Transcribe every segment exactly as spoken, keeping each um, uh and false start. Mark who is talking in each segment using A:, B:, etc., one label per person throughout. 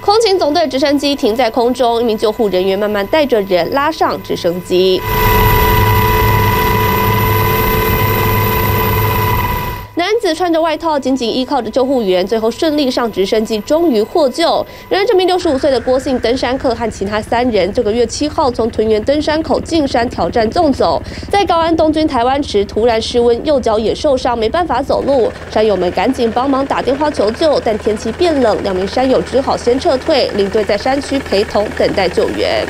A: 空勤总队直升机停在空中，一名救护人员慢慢带着人拉上直升机。 男子穿着外套，紧紧依靠着救护员，最后顺利上直升机，终于获救。然而，这名六十五岁的郭姓登山客和其他三人，这个月七号从屯园登山口进山挑战纵走，在高安东军台湾池突然失温，右脚也受伤，没办法走路。山友们赶紧帮忙打电话求救，但天气变冷，两名山友只好先撤退，领队在山区陪同等待救援。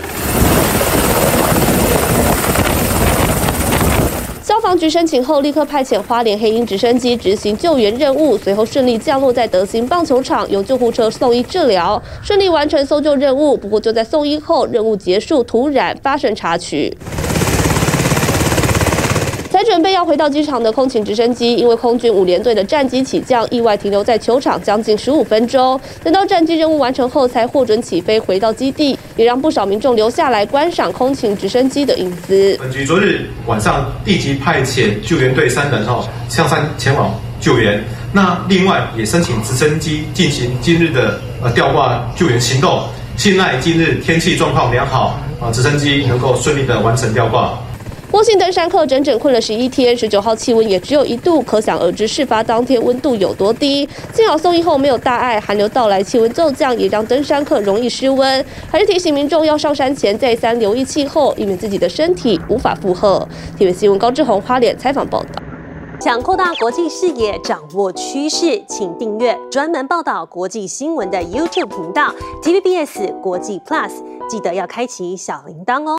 A: 消防局申请后，立刻派遣花莲黑鹰直升机执行救援任务，随后顺利降落在德兴棒球场，由救护车送医治疗，顺利完成搜救任务。不过就在送医后，任务结束，突然发生插曲。 才准备要回到机场的空勤直升机，因为空军五联队的战机起降，意外停留在球场将近十五分钟。等到战机任务完成后，才获准起飞回到基地，也让不少民众留下来观赏空勤直升机的英姿。
B: 本局昨日晚上立即派遣救援队三人哦向山前往救援。那另外也申请直升机进行今日的呃吊挂救援行动。幸奈今日天气状况良好啊，直升机能够顺利的完成吊挂。
A: 郭姓登山客整整困了十一天，十九号气温也只有一度，可想而知事发当天温度有多低。幸好送医后没有大碍，寒流到来，气温骤降，也让登山客容易失温。还是提醒民众要上山前再三留意气候，以免自己的身体无法负荷。T V B 新闻高志宏花莲采访报道。
C: 想扩大国际视野，掌握趋势，请订阅专门报道国际新闻的 YouTube 频道 T V B S 国际 Plus， 记得要开启小铃铛哦。